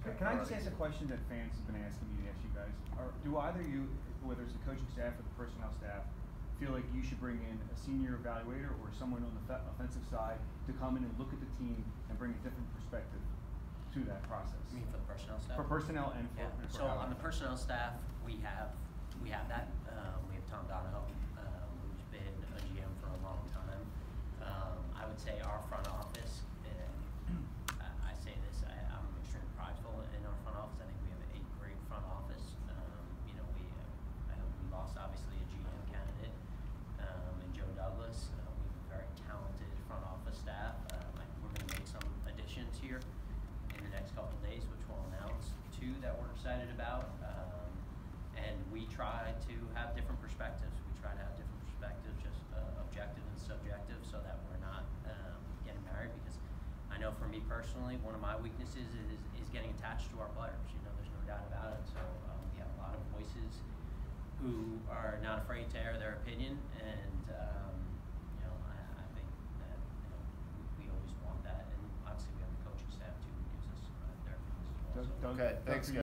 Can I just ask a question that fans have been asking me to ask you guys? Do either of you, whether it's the coaching staff or the personnel staff, feel like you should bring in a senior evaluator or someone on the offensive side to come in and look at the team and bring a different perspective to that process? You mean for the personnel staff? For personnel and for So on the personnel staff, we have that. We have Tom Donahoe, who's been a GM for a long time. I would say our front office, and I say this, I'm extremely prideful in our front office. I think we have a great front office. We lost obviously a GM candidate in Joe Douglas. We have a very talented front office staff. We're going to make some additions here in the next couple of days, which we'll announce. Two that we're excited about. And we try to have different perspectives. We try to have different perspectives, just objective and subjective, so that we're not getting married. Because I know for me personally, one of my weaknesses is getting attached to our players. There's no doubt about it. So we have a lot of voices who are not afraid to air their opinion, and I think that we always want that. And obviously we have the coaching staff too, who gives us their opinions as well. Doug, Okay, thanks, guys.